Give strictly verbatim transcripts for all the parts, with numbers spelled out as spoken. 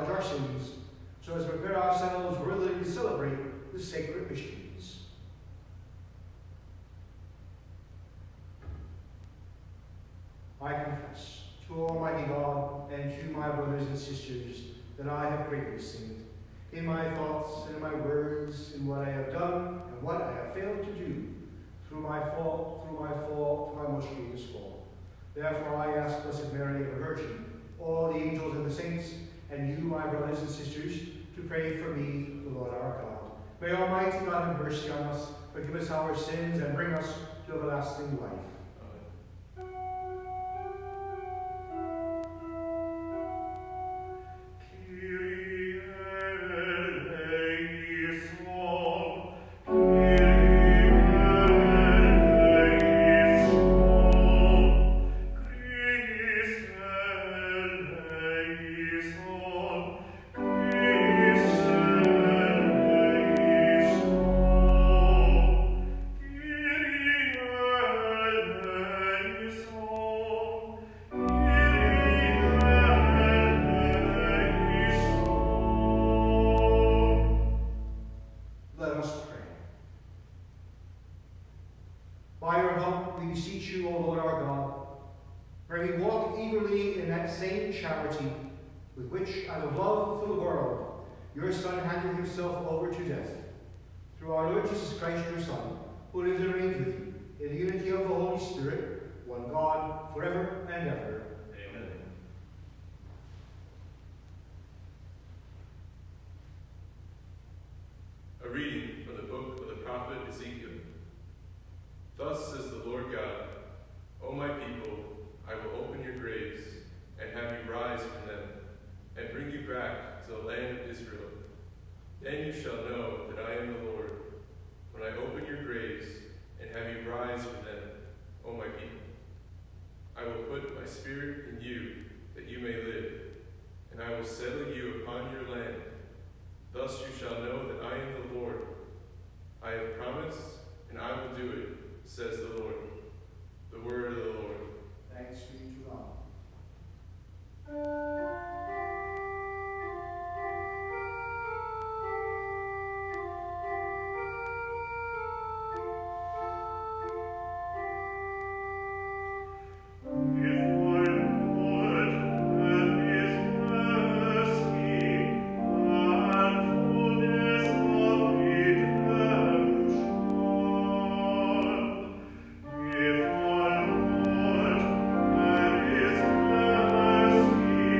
our sins, so as to prepare ourselves worthily to celebrate the sacred mysteries. I confess to Almighty God and to my brothers and sisters that I have greatly sinned, in my thoughts and in my words, in what I have done and what I have failed to do, through my fault, through my fault, through my most grievous fault. Therefore I ask Blessed Mary, the Virgin, all the angels and the saints, and you, my brothers and sisters, to pray for me, the Lord our God. May Almighty God have mercy on us, forgive us our sins, and bring us to everlasting life. Your Son handed himself over to death. Through our Lord Jesus Christ, your Son, who lives and reigns with you, in the unity of the Holy Spirit, one God, forever and ever. Amen. A reading from the book of the prophet Ezekiel. Thus says the Lord God, O my people, I will open your graves and have you rise from them, and bring you back to the land of Israel. Then you shall know that I am the Lord, when I open your graves and have you rise from them, O my people. I will put my spirit in you, that you may live, and I will settle you upon your land. Thus you shall know that I am the Lord. I have promised, and I will do it, says the Lord. The word of the Lord. Thanks be to God. If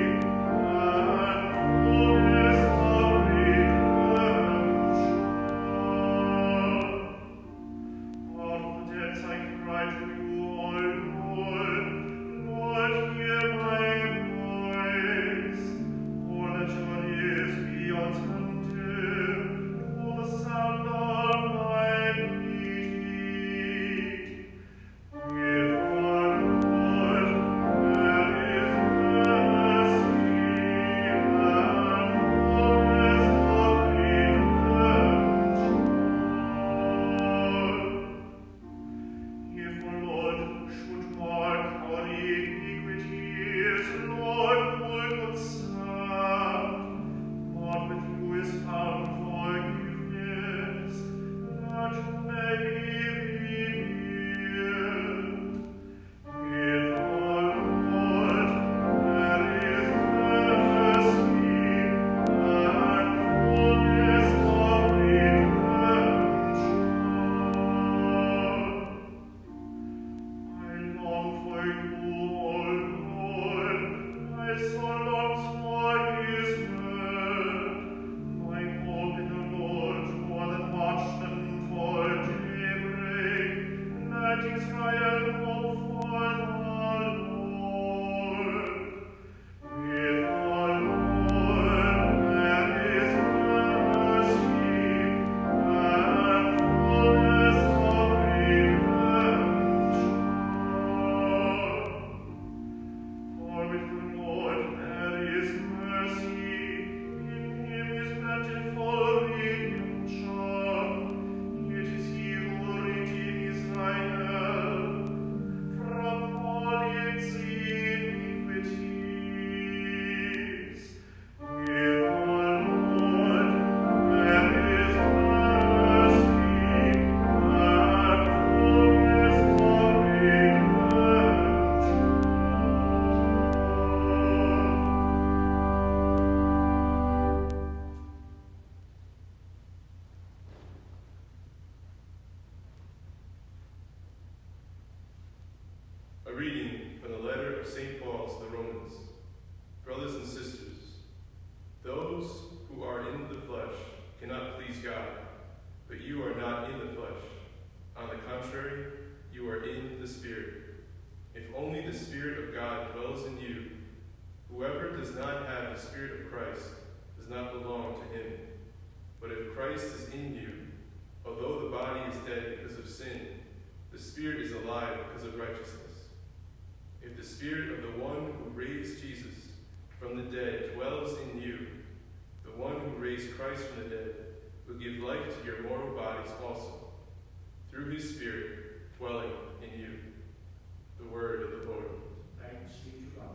not belong to him. But if Christ is in you, although the body is dead because of sin, the Spirit is alive because of righteousness. If the Spirit of the one who raised Jesus from the dead dwells in you, the one who raised Christ from the dead will give life to your mortal bodies also, through his Spirit dwelling in you. The word of the Lord. Thanks be to God.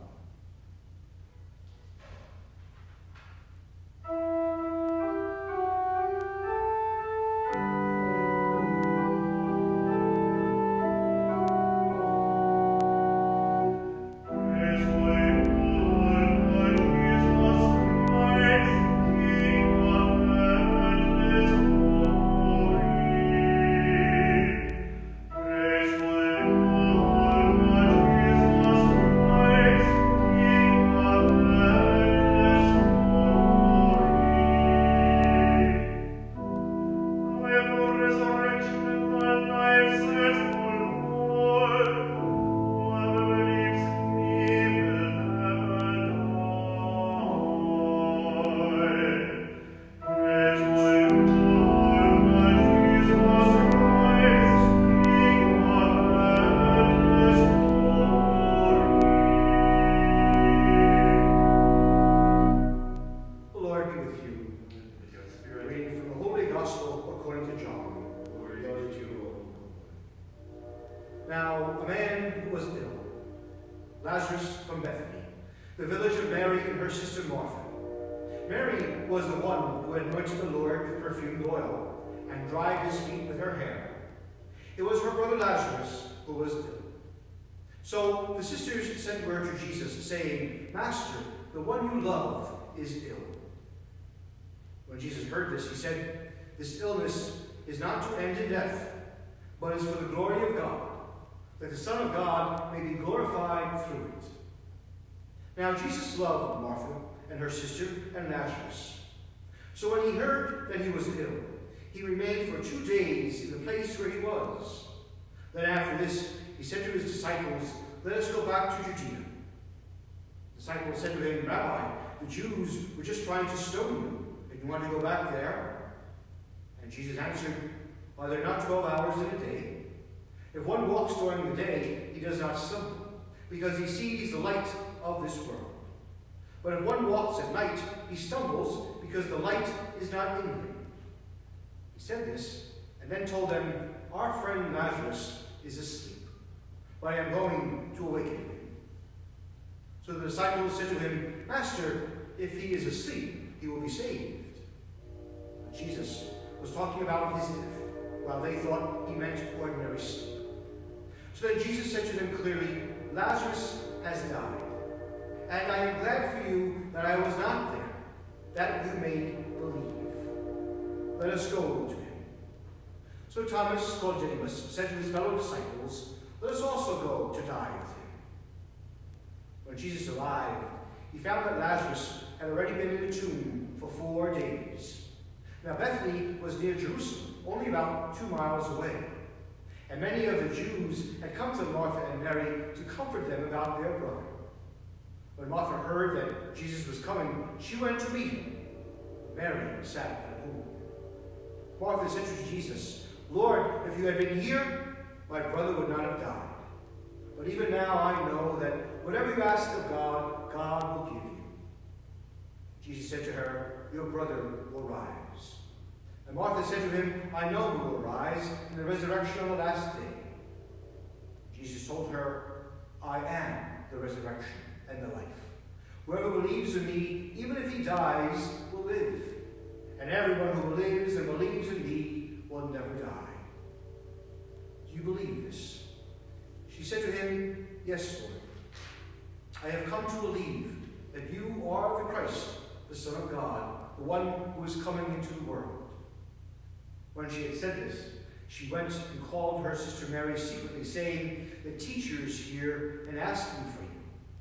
Now, a man who was ill, Lazarus from Bethany, the village of Mary and her sister Martha. Mary was the one who had anointed the Lord with perfumed oil and dried his feet with her hair. It was her brother Lazarus who was ill. So the sisters sent word to Jesus, saying, Master, the one you love is ill. When Jesus heard this, he said, This illness is not to end in death, but is for the glory of God, that the Son of God may be glorified through it. Now Jesus loved Martha and her sister and Lazarus. So when he heard that he was ill, he remained for two days in the place where he was. Then after this, he said to his disciples, Let us go back to Judea. The disciples said to him, Rabbi, the Jews were just trying to stone you, and you want to go back there? And Jesus answered, Are there not twelve hours in a day? If one walks during the day, he does not stumble, because he sees the light of this world. But if one walks at night, he stumbles, because the light is not in him. He said this, and then told them, Our friend Lazarus is asleep, but I am going to awaken him. So the disciples said to him, Master, if he is asleep, he will be saved. But Jesus was talking about his death, while they thought he meant ordinary sleep. So then Jesus said to them clearly, Lazarus has died, and I am glad for you that I was not there, that you may believe. Let us go to him. So Thomas, called Didymus, said to his fellow disciples, Let us also go to die with him. When Jesus arrived, he found that Lazarus had already been in the tomb for four days. Now Bethany was near Jerusalem, only about two miles away. And many of the Jews had come to Martha and Mary to comfort them about their brother. When Martha heard that Jesus was coming, she went to meet him. Mary sat at home. Martha said to Jesus, Lord, if you had been here, my brother would not have died. But even now I know that whatever you ask of God, God will give you. Jesus said to her, Your brother will rise. And Martha said to him, I know who will rise in the resurrection on the last day. Jesus told her, I am the resurrection and the life. Whoever believes in me, even if he dies, will live. And everyone who lives and believes in me will never die. Do you believe this? She said to him, Yes, Lord. I have come to believe that you are the Christ, the Son of God, the one who is coming into the world. When she had said this, she went and called her sister Mary secretly, saying, The teacher is here and asking for you.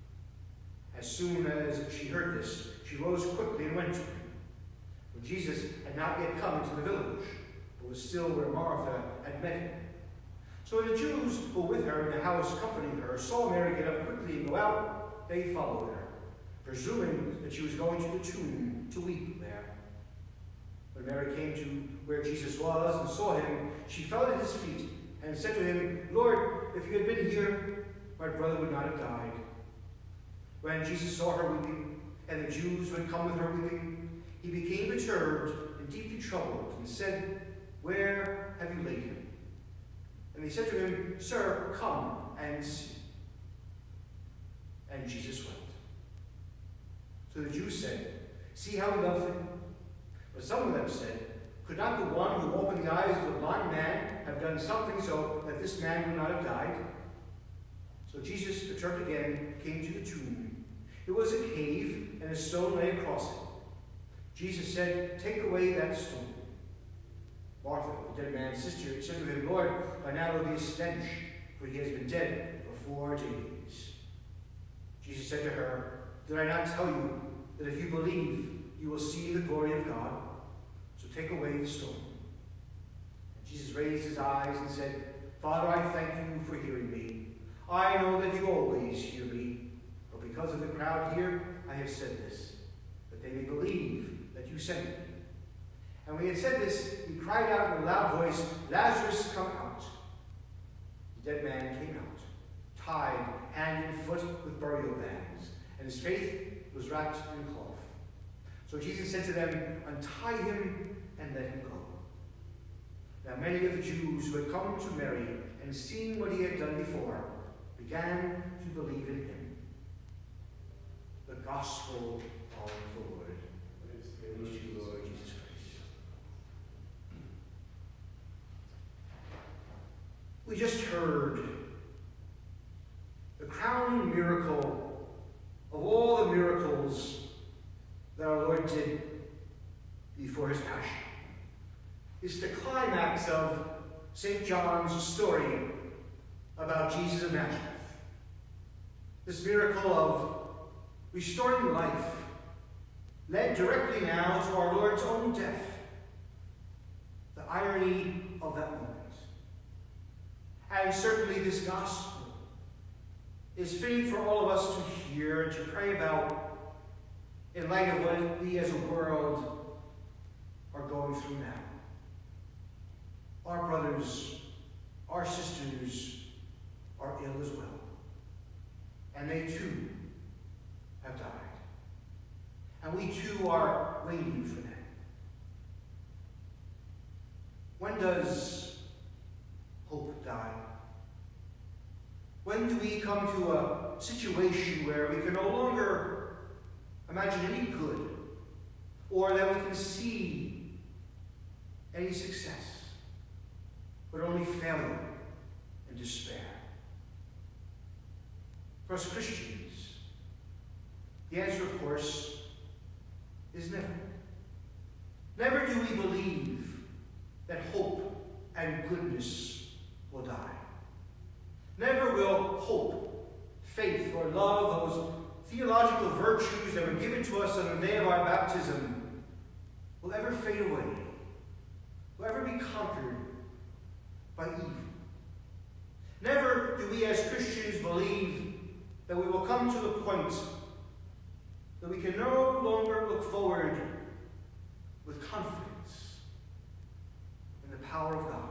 As soon as she heard this, she rose quickly and went to him. When Jesus had not yet come into the village, but was still where Martha had met him. So the Jews who were with her in the house comforting her saw Mary get up quickly and go out. They followed her, presuming that she was going to the tomb to weep there. When Mary came to where Jesus was and saw him, she fell at his feet and said to him, "Lord, if you had been here, my brother would not have died." When Jesus saw her weeping, and the Jews who had come with her weeping, he became perturbed and deeply troubled, and said, "Where have you laid him?" And they said to him, "Sir, come and see." And Jesus wept. So the Jews said, "See how he loves him?" But some of them said, "Could not the one who opened the eyes of the blind man have done something so that this man would not have died?" So Jesus, perturbed again, came to the tomb. It was a cave, and a stone lay across it. Jesus said, "Take away that stone." Martha, the dead man's sister, said to him, "Lord, by now there will be a stench, for he has been dead for four days." Jesus said to her, "Did I not tell you that if you believe, you will see the glory of God? So take away the stone." And Jesus raised his eyes and said, "Father, I thank you for hearing me. I know that you always hear me, but because of the crowd here, I have said this, that they may believe that you sent me." And when he had said this, he cried out in a loud voice, "Lazarus, come out." The dead man came out, tied hand and foot with burial bands, and his face was wrapped in a cloth. So Jesus said to them, "Untie him and let him go." Now many of the Jews who had come to Mary and seen what he had done before began to believe in him. The Gospel of the Lord. Praise to you, Lord Jesus Christ. We just heard the crowning miracle of all the miracles that our Lord did before his passion. It's the climax of Saint John's story about Jesus of Nazareth. This miracle of restoring life led directly now to our Lord's own death. The irony of that moment. And certainly this gospel is fitting for all of us to hear and to pray about in light of what we as a world are going through now. Our brothers, our sisters are ill as well. And they too have died. And we too are waiting for them. When does hope die? When do we come to a situation where we can no longer imagine any good, or that we can see any success, but only failure and despair? For us Christians, the answer, of course, is never. Never do we believe that hope and goodness will die. Never will hope, faith, or love, those theological virtues that were given to us on the day of our baptism, will ever fade away, will ever be conquered by evil. Never do we as Christians believe that we will come to the point that we can no longer look forward with confidence in the power of God.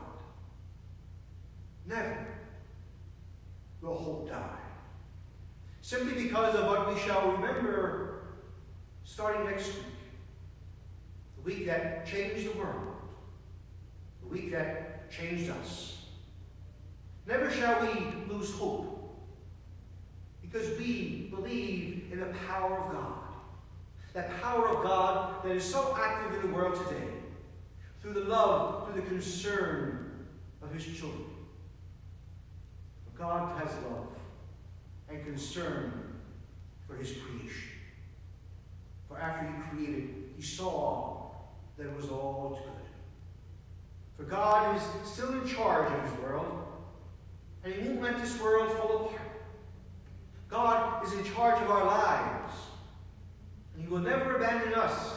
Never will hope die. Simply because of what we shall remember starting next week. The week that changed the world. The week that changed us. Never shall we lose hope, because we believe in the power of God. That power of God that is so active in the world today, through the love, through the concern of his children. For God has love and concern for his creation. For after he created, he saw that it was all good. For God is still in charge of his world, and he won't let this world fall apart. God is in charge of our lives, and he will never abandon us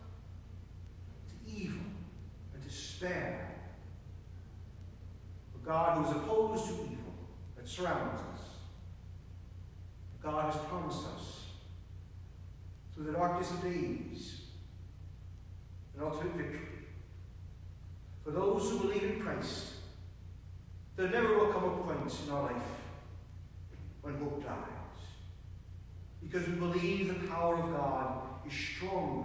to evil and despair. For God, who is opposed to evil that surrounds us, God has promised us through the darkness of days, and ultimate victory. For those who believe in Christ, there never will come a point in our life when hope dies, because we believe the power of God is stronger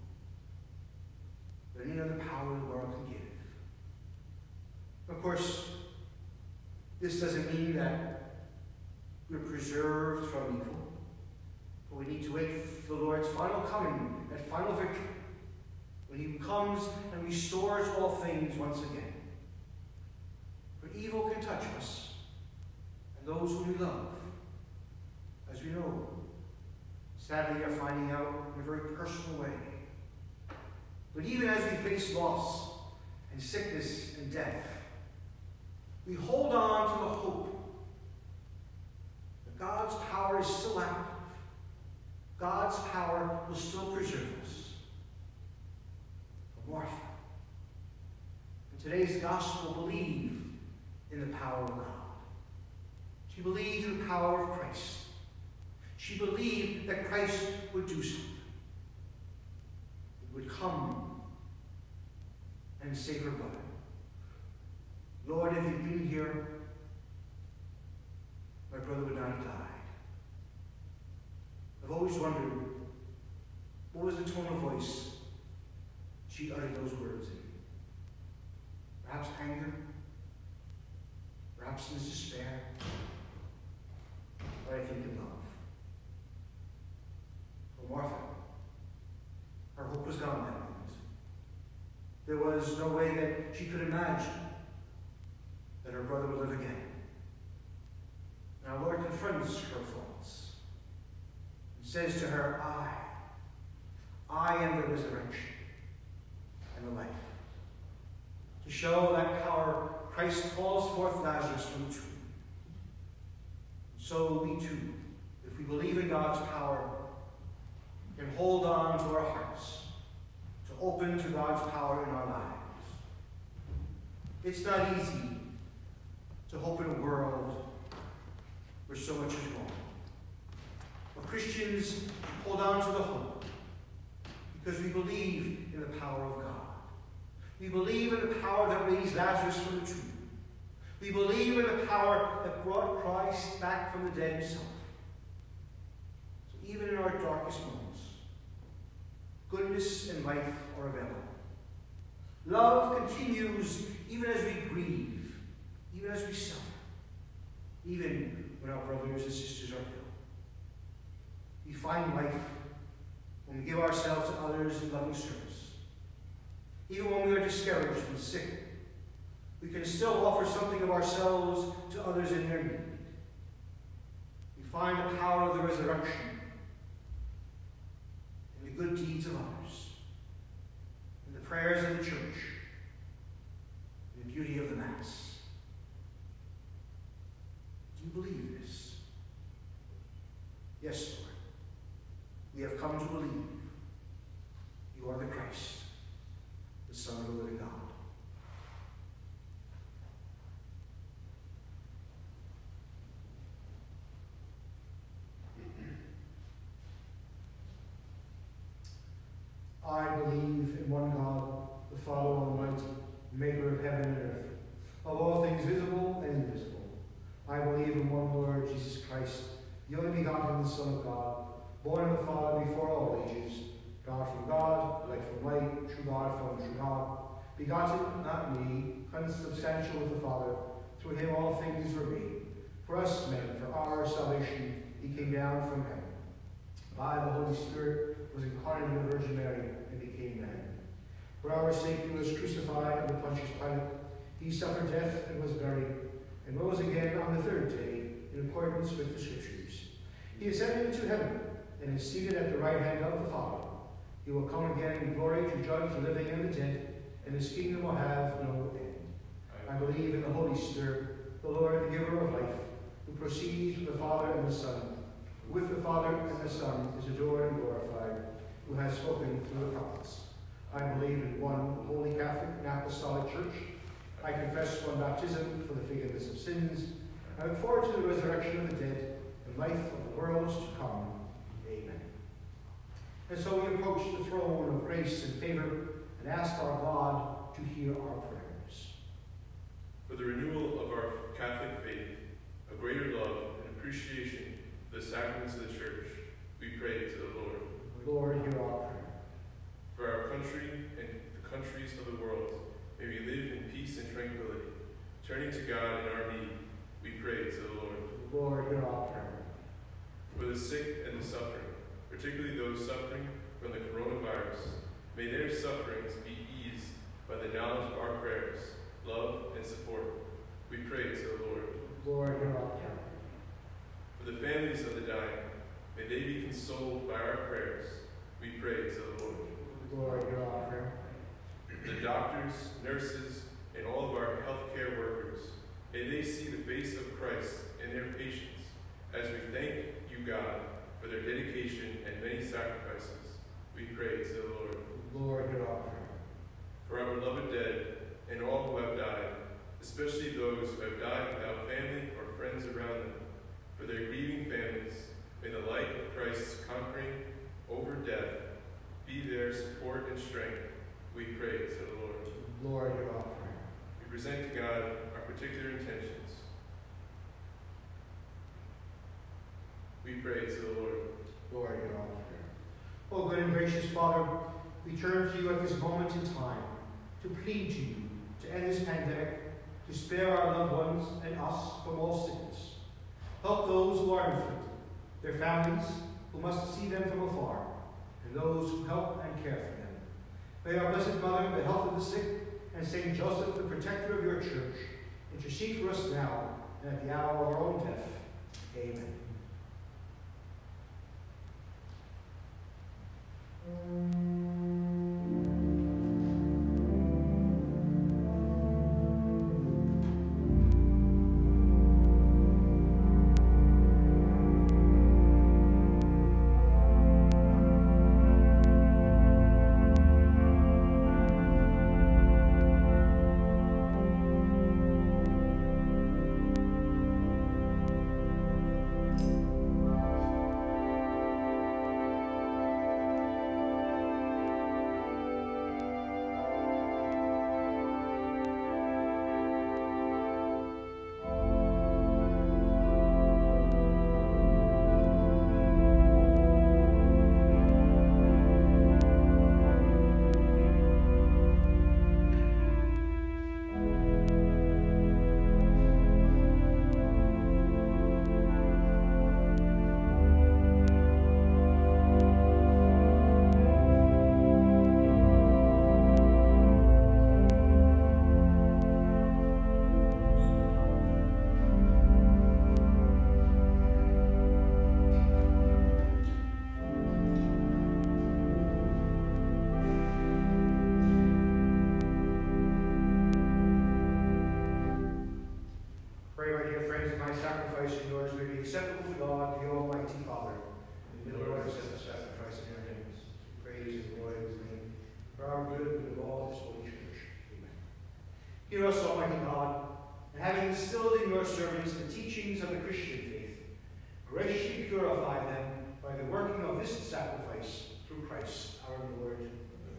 than any other power the world can give. Of course, this doesn't mean that we're preserved from evil, but we need to wait for the Lord's final coming, that final victory, when he comes and restores all things once again. For evil can touch us and those whom we love, as we know, sadly are finding out in a very personal way. But even as we face loss and sickness and death, we hold on to the hope that God's power is still active. God's power will still preserve us. For Martha, in today's gospel, believed in the power of God. She believed in the power of Christ. She believed that Christ would do something. He would come and save her brother. Lord, if you'd been here, my brother would not have died. I've always wondered, what was the tone of voice she uttered those words in? Perhaps anger? Perhaps in despair? But I think in love. For Martha, her hope was gone that moment. There was no way that she could imagine that her brother would live again. And our Lord confronts her thoughts and says to her, I, I am the resurrection and the life. To show that power, Christ calls forth Lazarus from the tomb. So we too, if we believe in God's power, can hold on to our hearts, to open to God's power in our lives. It's not easy to hope in a world where so much is wrong. But Christians hold on to the hope because we believe in the power of God. We believe in the power that raised Lazarus from the tomb. We believe in the power that brought Christ back from the dead himself. So even in our darkest moments, goodness and life are available. Love continues even as we grieve, even as we suffer, even when our brothers and sisters are ill. We find life when we give ourselves to others in loving service. Even when we are discouraged and sick, we can still offer something of ourselves to others in their need. We find the power of the resurrection in the good deeds of others, in the prayers of the church, in the beauty of the Mass. Do you believe this? Yes, Lord. We have come to believe you are the Christ, the Son of the living God. I believe in one God, the Father Almighty, maker of heaven and earth, of all things visible and invisible. I believe in one Lord Jesus Christ, the only begotten Son of God, born of the Father before all ages, God from God, light from light, true God from true God, begotten, not me, consubstantial with the Father. Through him all things were made. For us men, for our salvation, he came down from heaven. By the Holy Spirit was incarnate in the Virgin Mary and became man. For our sake he was crucified under Pontius Pilate. He suffered death and was buried, and rose again on the third day in accordance with the Scriptures. He ascended into heaven and is seated at the right hand of the Father. He will come again in glory to judge the living and the dead, and his kingdom will have no end. I believe in the Holy Spirit, the Lord, the giver of life, who proceeds from the Father and the Son, who with the Father and the Son is adored and glorified, who has spoken through the prophets. I believe in one holy Catholic and Apostolic Church. I confess one baptism for the forgiveness of sins. I look forward to the resurrection of the dead and life of the worlds to come. Amen. And so we approach the throne of grace and favor and ask our God to hear our prayers. For the renewal of our Catholic faith, a greater love and appreciation for the sacraments of the Church, we pray to the Lord. Lord, hear our prayer. For our country and the countries of the world, may we live in peace and tranquility. Turning to God in our need, we pray to the Lord. Lord, hear our prayer. For the sick and the suffering, particularly those suffering from the coronavirus, may their sufferings be eased by the knowledge of our prayers, love, and support. We pray to the Lord. Lord, hear our prayer. For the families of the dying, may they be consoled by our prayers. We pray to the Lord. Lord, hear our prayer. The doctors, nurses, and all of our healthcare workers, may they see the face of Christ in their patients, as we thank you, God, for their dedication and many sacrifices. We pray to the Lord. Lord, hear our prayer. For our beloved dead and all who have died, especially those who have died without family or friends around them, for their grieving families, may the light of Christ's conquering over death be their support and strength. We pray to the Lord. Lord, hear our prayer. We present to God our particular intentions. We pray to the Lord. Lord, hear our prayer. O good and gracious Father, we turn to you at this moment in time to plead to you to end this pandemic, to spare our loved ones and us from all sickness. Help those who are inflicted, their families who must see them from afar, and those who help and care for them. May our Blessed Mother, the health of the sick, and Saint Joseph, the protector of your church, intercede for us now and at the hour of our own death. Amen. Acceptable to God, the Almighty Father, and the Lord accept the sacrifice in your hands. Praise and glory to his name, for our good and of all his holy church. Amen. Hear us, Almighty God, and having instilled in your servants the teachings of the Christian faith, graciously purify them by the working of this sacrifice through Christ our Lord.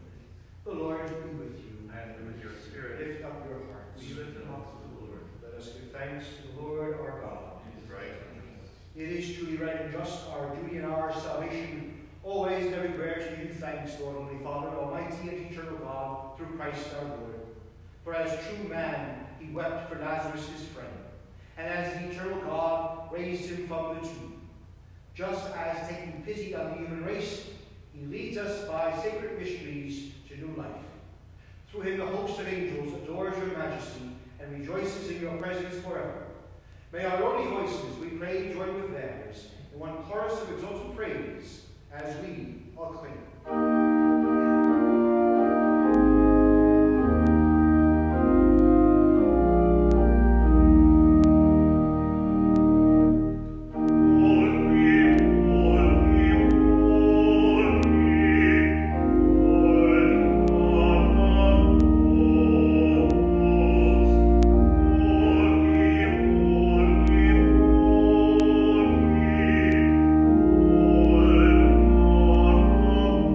The Lord be with you. And with your spirit. Lift up your hearts. We lift them up to the Lord. Let us give thanks to the Lord our God. It is right and just. It is truly right and just, our duty and our salvation, always and everywhere to give you thanks, Lord, Holy Father, Almighty and eternal God, through Christ our Lord. For as true man, he wept for Lazarus his friend, and as the eternal God raised him from the tomb. Just as taking pity on the human race, he leads us by sacred mysteries to new life. Through him the host of angels adores your majesty and rejoices in your presence forever. May our only voices, we pray, join with theirs in one chorus of exultant praise as we acclaim. Lord,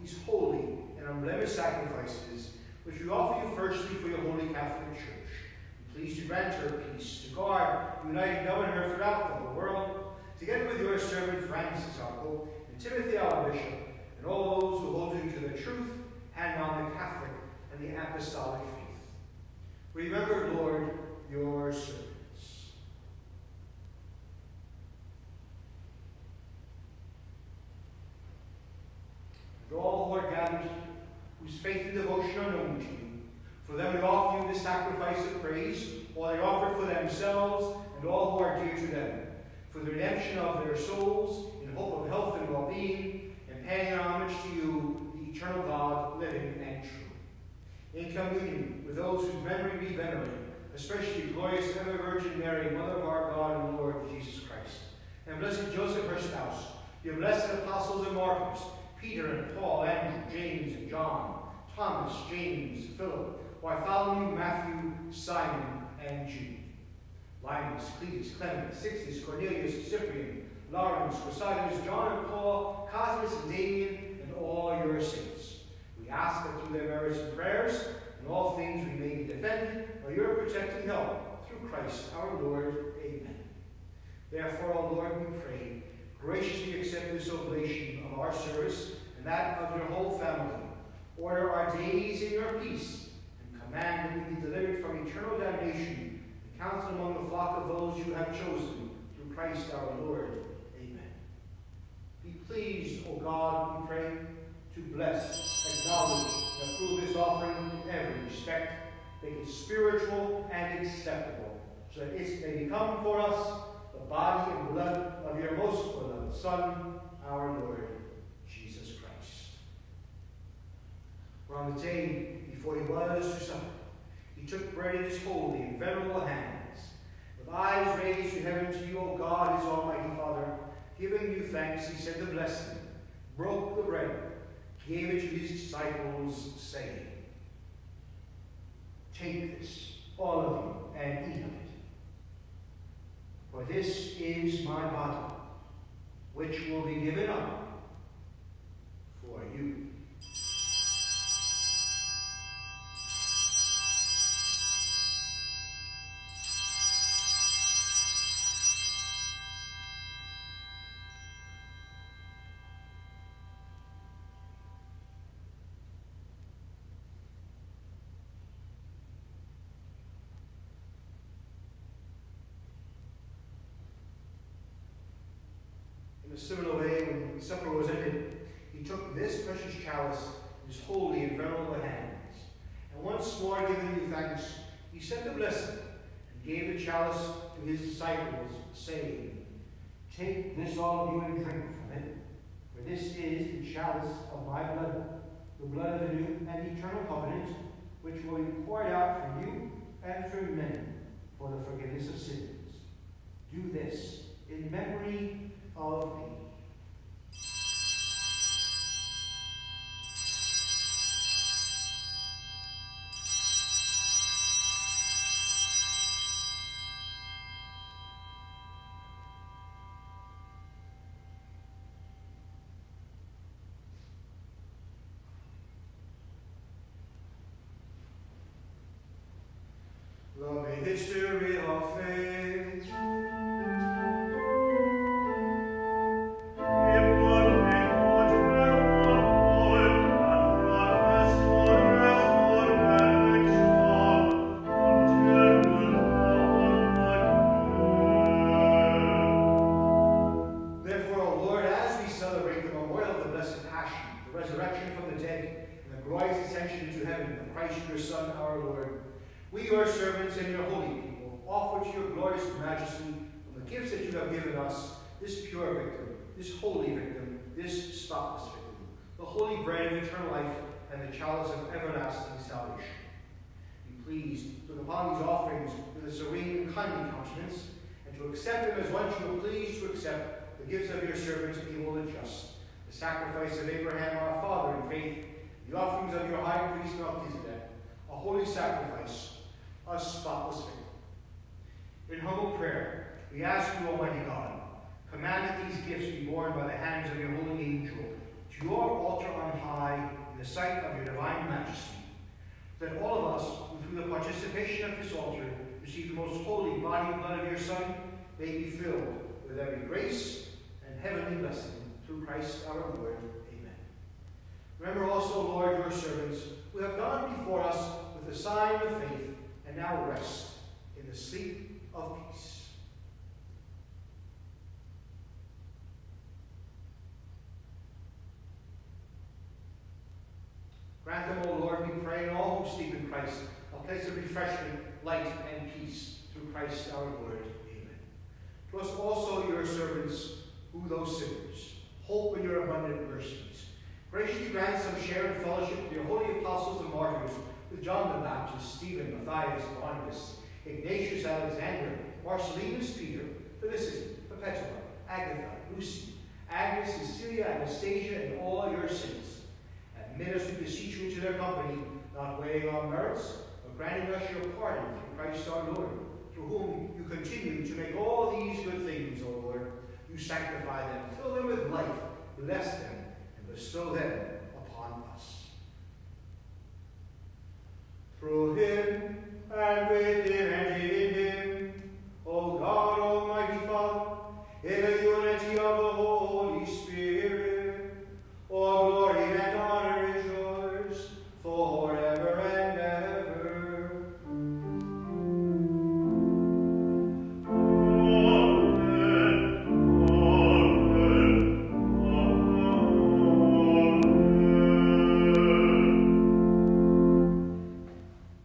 these holy and unblemished sacrifices, which we offer you firstly for your holy Catholic Church. Be pleased to grant her peace, to guard, unite, and govern her throughout the whole world, together with your servant Francis, our Pope, and Timothy, our Bishop, and all those who hold you to the truth and on the Catholic and the Apostolic faith. Remember, Lord, your servants. And all who are gathered, whose faith and devotion are known to you, for them we offer you this sacrifice of praise, while they offer for themselves and all who are dear to them, for the redemption of their souls, in hope of health and well-being, and paying homage to you, the eternal God, living and true. In communion with those whose memory we venerate, especially glorious ever Virgin Mary, Mother of our God and Lord Jesus Christ, and blessed Joseph, her spouse, your blessed apostles and martyrs, Peter and Paul, Andrew, James and John, Thomas, James, Philip, Bartholomew, Matthew, Simon, and Jude. Linus, Cletus, Clement, Sixtus, Cornelius, Cyprian, Lawrence, Chrysostom, John and Paul, Cosmas and Damian, and all your saints. We ask that through their merits and prayers, in all things we may be defended by your protecting help, through Christ our Lord. Amen. Therefore, O Lord, we pray, graciously accept this oblation of our service and that of your whole family. Order our days in your peace, and command that we be delivered from eternal damnation, and counted among the flock of those you have chosen, through Christ our Lord. Amen. Be pleased, O God, we pray, to bless, acknowledge, and approve this offering in every respect, make it spiritual and acceptable, so that it may become for us the body and blood of your most beloved Son, our Lord Jesus Christ. For on the day before he was to suffer, he took bread in his holy and venerable hands. With eyes raised to heaven to you, O God, his almighty Father, giving you thanks, he said the blessing, broke the bread, gave it to his disciples, saying, "Take this, all of you, and eat of it. For this is my body, which will be given up for you." In a similar way, when supper was ended, he took this precious chalice in his holy and venerable hands, and once more giving you thanks, he said the blessing, and gave the chalice to his disciples, saying, "Take this, all of you, and drink from it, for this is the chalice of my blood, the blood of the new and eternal covenant, which will be poured out for you and for many for the forgiveness of sins. Do this in memory of me." The history of faith. We, your servants and your holy people, offer to your glorious majesty, from the gifts that you have given us, this pure victim, this holy victim, this spotless victim, the holy bread of eternal life, and the chalice of everlasting salvation. Be pleased to look upon these offerings with a serene and kindly countenance, and to accept them as once you were pleased to accept the gifts of your servants able and just, the sacrifice of Abraham our father in faith, the offerings of your high priest Melchizedek, a holy sacrifice, a spotless victim. In humble prayer, we ask you, Almighty God, command that these gifts be borne by the hands of your holy angel to your altar on high receive the most holy body and blood of your Son, may be filled with every grace and heavenly blessing through Christ our Lord. Amen. Remember also, Lord, your servants who have gone before us with the sign of faith and now rest in the sleep of peace. Grant them, O Lord, we pray, and all who sleep in Christ, a place of refreshment, light, and peace through Christ our Lord. Amen. To us also, your servants, who though sinners, hope in your abundant mercies, graciously grant some share and fellowship with your holy apostles and martyrs, with John the Baptist, Stephen, Matthias, Barnabas, Ignatius, Alexander, Marcellinus, Peter, Felicity, Perpetua, Agatha, Lucy, Agnes, Cecilia, Anastasia, and all your saints. Admit us, we beseech you, into their company, not weighing our merits, but granting us your pardon through Christ our Lord, through whom you continue to make all these good things, O Lord. You sanctify them, fill them with life, bless them, and bestow them upon us. Through him, and with him, and in him, O God, Almighty Father, in the unity of the Holy Spirit, all glory and honor is yours forever and ever. Amen. Amen. Amen.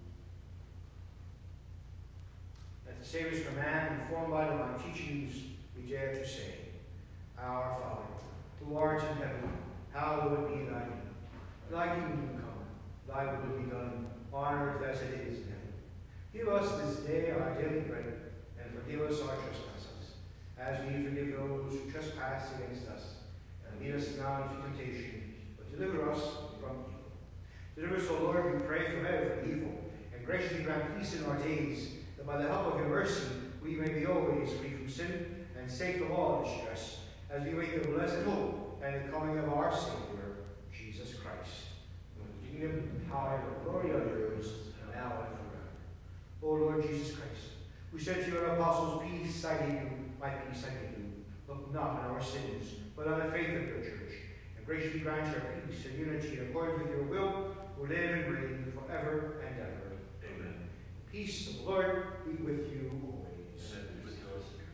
At the Savior's command, informed by divine teachings, we dare to say, Our Father, who art in heaven, hallowed be thy name. Thy kingdom come, thy will be done, on earth as it is in heaven. Give us this day our daily bread, and forgive us our trespasses, as we forgive those who trespass against us. And lead us not into temptation, but deliver us from evil. Deliver us, O Lord, we pray, from every evil, and graciously grant peace in our days, that by the help of your mercy we may be always free from sin, and safe from all distress, as we wait the blessed hope and the coming of our Savior, Jesus Christ. The kingdom, and power, and glory are yours, now and forever. O Lord Jesus Christ, who said to your apostles, Peace I give you, my peace I give you. Look not on our sins, but on the faith of your church, and graciously grant your peace and unity in accordance with your will, who live and reign forever and ever. Amen. The peace of the Lord be with you always. And with your spirit.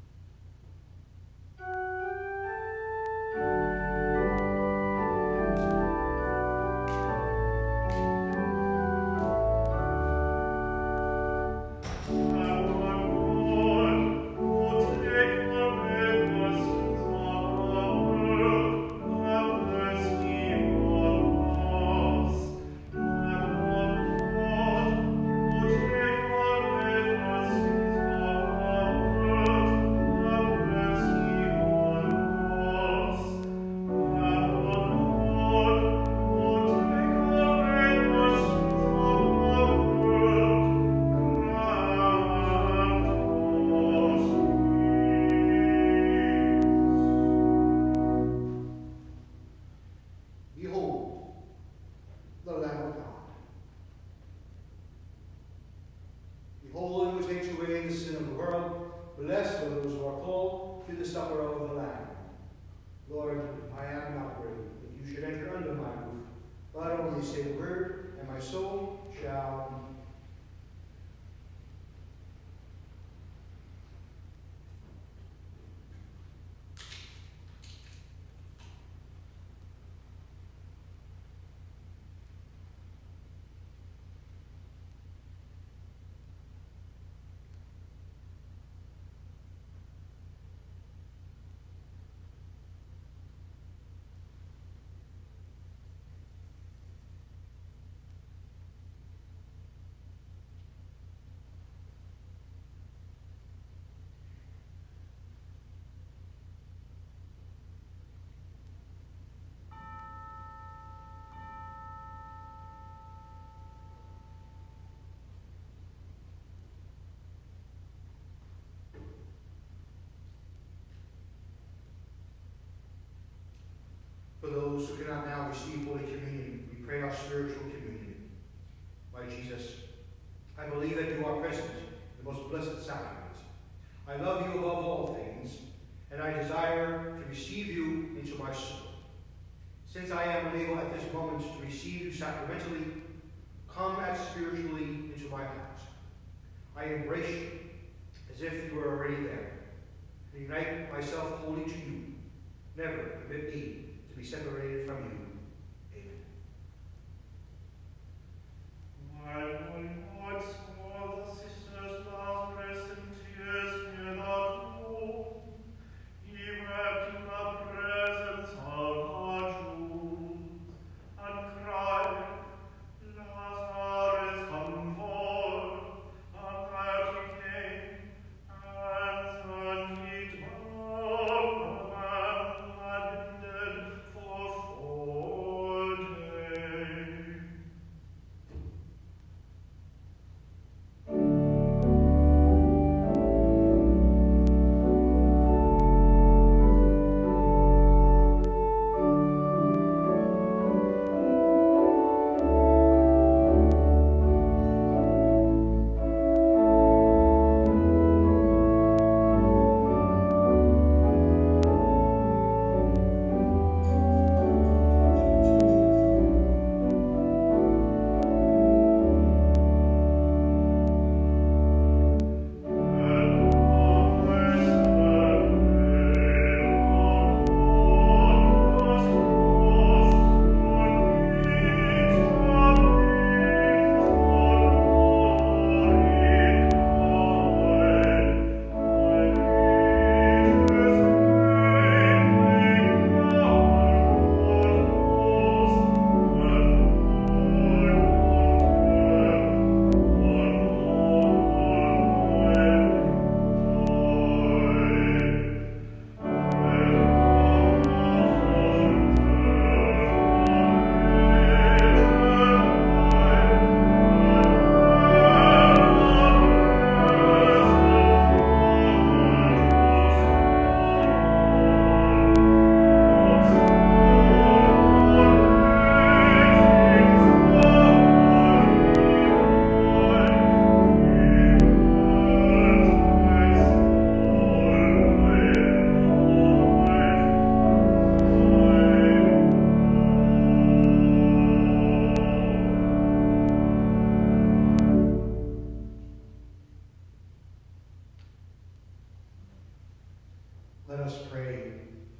For those who cannot now receive Holy Communion, we pray our spiritual communion. My Jesus, I believe that you are present the most blessed sacrament. I love you above all things, and I desire to receive you into my soul. Since I am unable at this moment to receive you sacramentally, come as spiritually into my heart. I embrace you as if you were already there, and unite myself wholly to you. Never permit me to be separated from you. My Lord, saw the sisters Lazarus in tears near the tomb. He wept in the presence of the Jews, and cried, Lazarus, come forth. And out he came, hands and feet bound, and had been dead for four days. Let us pray.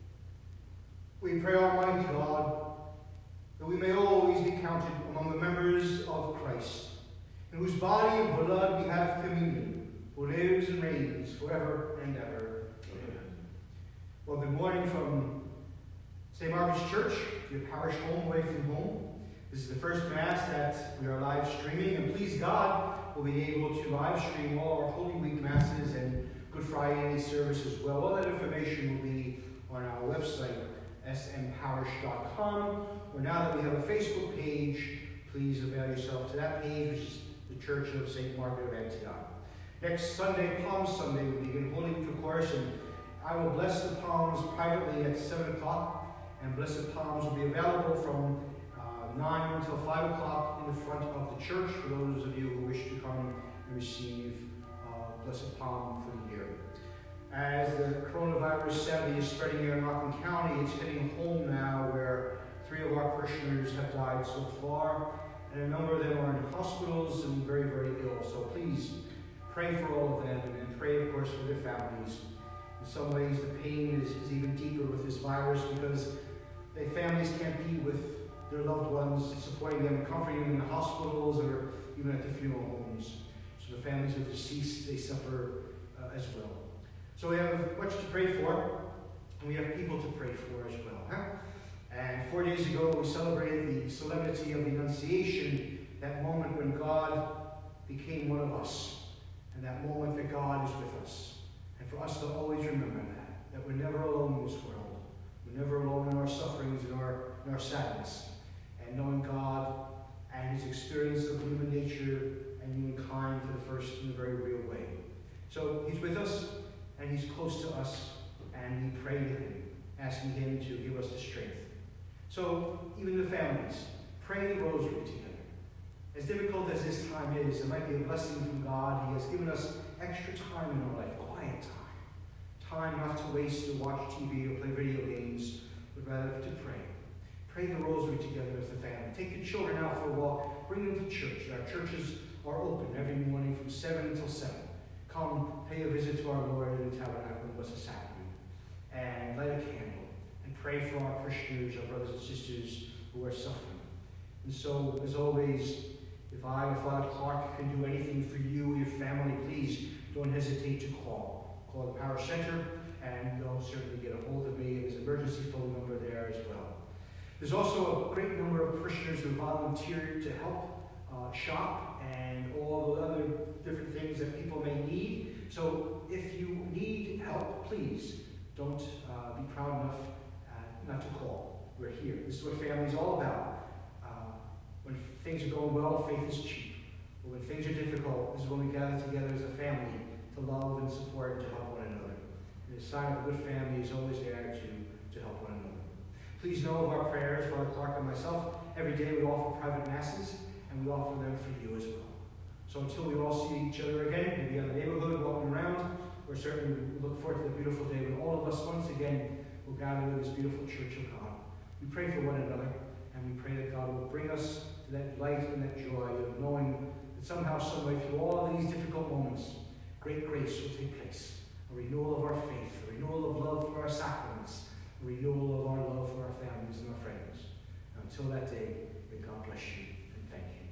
We pray, Almighty God, that we may always be counted among the members of Christ, in whose body and blood we have communion, who lives and reigns forever and ever. Amen. Well, good morning from Saint Margaret's Church, your parish home away from home. This is the first Mass that we are live streaming, and please God, we'll be able to live stream all our Holy Week Masses and Good Friday service as well. All that information will be on our website, s m parish dot com, or now that we have a Facebook page, please avail yourself to that page, which is the Church of Saint Margaret of Antioch. Next Sunday, Palm Sunday, we begin Holy Week, of course, and I will bless the palms privately at seven o'clock, and blessed palms will be available from uh, nine until five o'clock in the front of the church for those of you who wish to come and receive uh, blessed palm for the year. As the coronavirus sadly is spreading here in Rockland County, it's hitting home now, where three of our parishioners have died so far, and a number of them are in hospitals and very, very ill. So please pray for all of them, and pray, of course, for their families. In some ways, the pain is, is even deeper with this virus, because their families can't be with their loved ones, supporting them and comforting them in the hospitals or even at the funeral homes. So the families of the deceased, they suffer uh, as well. So we have much to pray for, and we have people to pray for as well. Huh? And four days ago, we celebrated the solemnity of the Annunciation, that moment when God became one of us, and that moment that God is with us. And for us to always remember that, that we're never alone in this world. We're never alone in our sufferings and our, in our sadness. And knowing God and his experience of human nature and humankind for the first in a very real way. So he's with us, and he's close to us, and we pray to him, asking him to give us the strength. So even the families, pray the rosary together. As difficult as this time is, it might be a blessing from God. He has given us extra time in our life, quiet time. Time not to waste to watch T V or play video games, but rather to pray. Pray the rosary together as a family. Take the children out for a walk. Bring them to church. Our churches are open every morning from seven until seven. Come, pay a visit to our Lord in the tabernacle and bless the sacrament. And light a candle. And pray for our parishioners, our brothers and sisters who are suffering. And so, as always, if I or Father Clark can do anything for you or your family, please don't hesitate to call. Call the Parish Center, and they'll certainly get a hold of me. There's an emergency phone number there as well. There's also a great number of parishioners who volunteered to help uh, shop and all the other different things that people may need. So if you need help, please don't uh, be proud enough uh, not to call. We're here. This is what family's all about. Uh, when things are going well, faith is cheap. But when things are difficult, this is when we gather together as a family to love and support and to help one another. And the sign of a good family is always there to, to help one another. Please know of our prayers, Father Clark and myself. Every day we offer private masses, and we offer them for you as well. So until we all see each other again, maybe in the neighborhood, walking around, or certainly we look forward to the beautiful day when all of us once again will gather in this beautiful church of God. We pray for one another, and we pray that God will bring us to that light and that joy of knowing that somehow, some way, through all of these difficult moments, great grace will take place. A renewal of our faith, a renewal of love for our sacraments, a renewal of our love for our families and our friends. Until that day, may God bless you and thank you.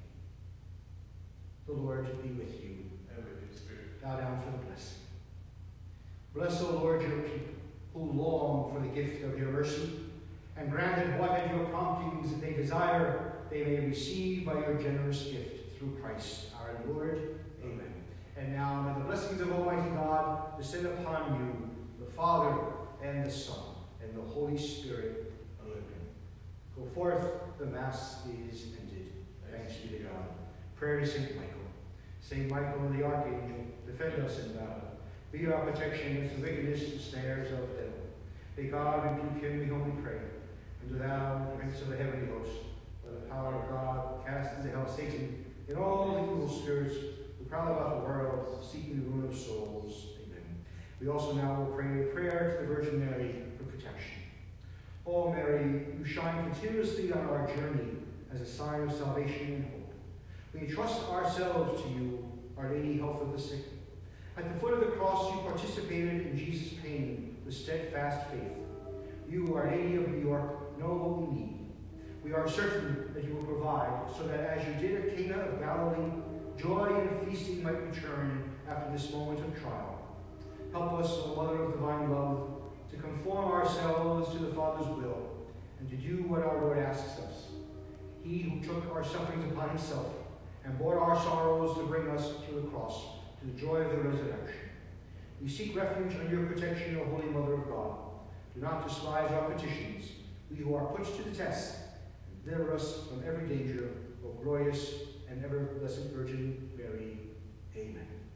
The Lord be with you. And with your spirit. Bow down for the blessing. Bless, O Lord, your people, who long for the gift of your mercy, and grant that what at your promptings they desire, they may receive by your generous gift through Christ our Lord. Amen. And now may the blessings of Almighty God descend upon you, the Father and the Son, and the Holy Spirit. Amen. Go forth, the Mass is ended. Thanks be to God. Prayer to Saint Michael. Saint Michael the Archangel, defend us in battle. Be our protection against the wickedness and snares of the devil. May God rebuke him, we humbly pray. And do thou, Prince of the heavenly host, by the power of God, cast into hell Satan and all the evil spirits who prowl about the world, seeking the ruin of souls. Amen. We also now will pray a prayer to the Virgin Mary for protection. O Mary, you shine continuously on our journey as a sign of salvation and hope. We entrust ourselves to you, Our Lady, health of the sick. At the foot of the cross, you participated in Jesus' pain with steadfast faith. You, Our Lady of New York, know what we need. We are certain that you will provide, so that as you did at Cana of Galilee, joy and feasting might return after this moment of trial. Help us, O Mother of divine love, to conform ourselves to the Father's will, and to do what our Lord asks us. He who took our sufferings upon himself and bore our sorrows to bring us to the cross, to the joy of the resurrection. We seek refuge under your protection, O Holy Mother of God. Do not despise our petitions, we who are put to the test, and deliver us from every danger, O glorious and ever blessed Virgin Mary. Amen.